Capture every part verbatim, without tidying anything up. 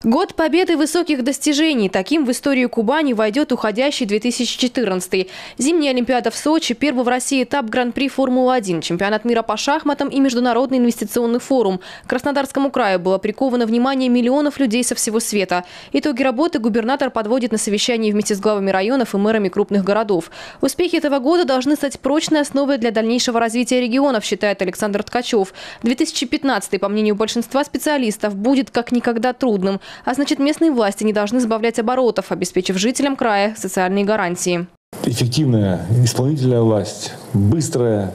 Год побед и высоких достижений. Таким в историю Кубани войдет уходящий две тысячи четырнадцатый. Зимняя Олимпиада в Сочи, первый в России этап Гран-при Формулы-один, чемпионат мира по шахматам и Международный инвестиционный форум. К Краснодарскому краю было приковано внимание миллионов людей со всего света. Итоги работы губернатор подводит на совещании вместе с главами районов и мэрами крупных городов. Успехи этого года должны стать прочной основой для дальнейшего развития регионов, считает Александр Ткачев. две тысячи пятнадцатый, по мнению большинства специалистов, будет как никогда трудным. А значит, местные власти не должны сбавлять оборотов, обеспечив жителям края социальные гарантии. Эффективная исполнительная власть, быстрая,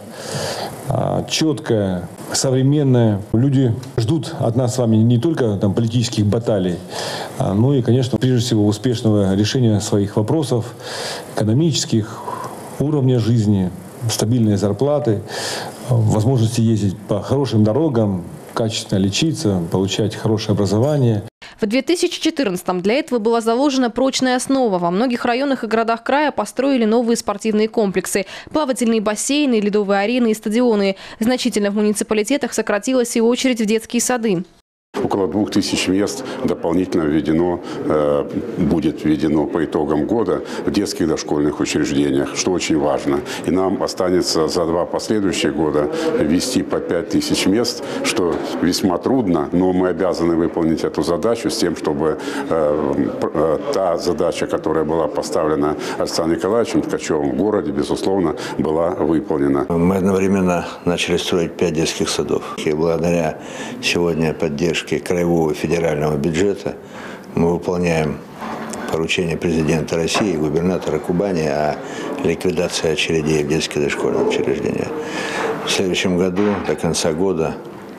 четкая, современная. Люди ждут от нас с вами не только там, политических баталий, но и, конечно, прежде всего успешного решения своих вопросов, экономических, уровня жизни, стабильные зарплаты, возможности ездить по хорошим дорогам, качественно лечиться, получать хорошее образование. В две тысячи четырнадцатом для этого была заложена прочная основа. Во многих районах и городах края построили новые спортивные комплексы, плавательные бассейны, ледовые арены и стадионы. Значительно в муниципалитетах сократилась и очередь в детские сады. Около двух тысяч мест дополнительно введено, э, будет введено по итогам года в детских дошкольных учреждениях, что очень важно. И нам останется за два последующих года ввести по пять тысяч мест, что весьма трудно, но мы обязаны выполнить эту задачу с тем, чтобы э, э, та задача, которая была поставлена Александром Николаевичем Ткачевым в городе, безусловно, была выполнена. Мы одновременно начали строить пять детских садов. И благодаря сегодня поддержке краевого и федерального бюджета мы выполняем поручение президента России и губернатора Кубани о ликвидации очередей в детские дошкольные учреждения. В следующем году, до конца года,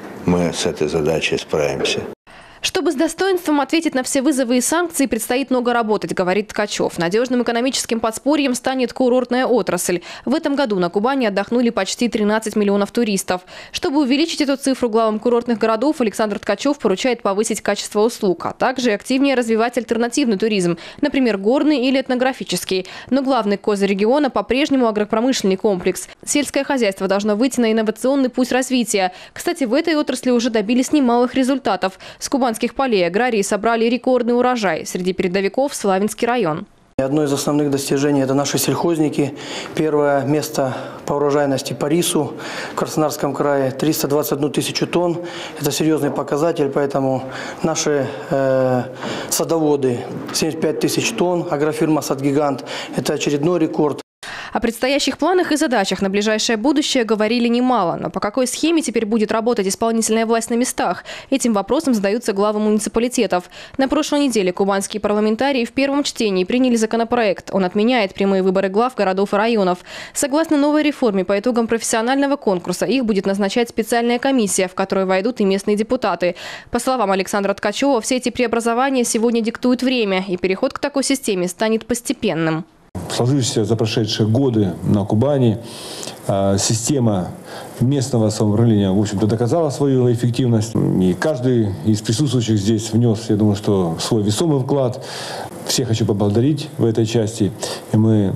мы с этой задачей справимся. Чтобы с достоинством ответить на все вызовы и санкции, предстоит много работать, говорит Ткачев. Надежным экономическим подспорьем станет курортная отрасль. В этом году на Кубани отдохнули почти тринадцать миллионов туристов. Чтобы увеличить эту цифру, главам курортных городов Александр Ткачев поручает повысить качество услуг, а также активнее развивать альтернативный туризм, например, горный или этнографический. Но главный козырь региона по-прежнему агропромышленный комплекс. Сельское хозяйство должно выйти на инновационный путь развития. Кстати, в этой отрасли уже добились немалых результатов. С кубанских полей аграрии собрали рекордный урожай. Среди передовиков – Славянский район. Одно из основных достижений – это наши сельхозники. Первое место по урожайности по рису в Краснодарском крае – триста двадцать одну тысячу тонн. Это серьезный показатель, поэтому наши э, садоводы – семьдесят пять тысяч тонн, агрофирма «Садгигант» – это очередной рекорд. О предстоящих планах и задачах на ближайшее будущее говорили немало. Но по какой схеме теперь будет работать исполнительная власть на местах? Этим вопросом задаются главы муниципалитетов. На прошлой неделе кубанские парламентарии в первом чтении приняли законопроект. Он отменяет прямые выборы глав городов и районов. Согласно новой реформе, по итогам профессионального конкурса их будет назначать специальная комиссия, в которую войдут и местные депутаты. По словам Александра Ткачева, все эти преобразования сегодня диктуют время, и переход к такой системе станет постепенным. Сложившаяся за прошедшие годы на Кубани система местного самоуправления, в общем-то, доказала свою эффективность. И каждый из присутствующих здесь внес, я думаю, что свой весомый вклад. Всех хочу поблагодарить в этой части. И мы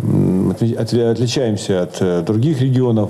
отличаемся от других регионов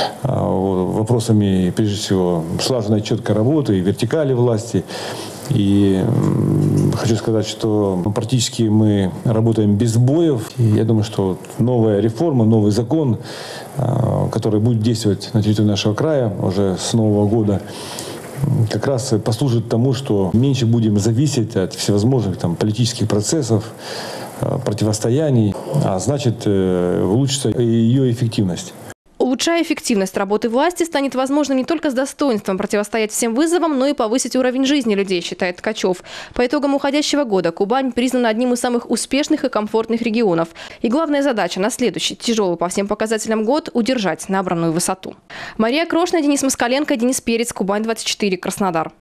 вопросами, прежде всего, слаженной четкой работы и вертикали власти. И хочу сказать, что практически мы работаем без сбоев. И я думаю, что новая реформа, новый закон, который будет действовать на территории нашего края уже с нового года, как раз послужит тому, что меньше будем зависеть от всевозможных там, политических процессов, противостояний, а значит, улучшится ее эффективность. Улучшая эффективность работы власти, станет возможно не только с достоинством противостоять всем вызовам, но и повысить уровень жизни людей, считает Ткачев. По итогам уходящего года Кубань признана одним из самых успешных и комфортных регионов. И главная задача на следующий, тяжелый по всем показателям год – удержать набранную высоту. Мария Крошна, Денис Москаленко, Денис Перец, Кубань двадцать четыре, Краснодар.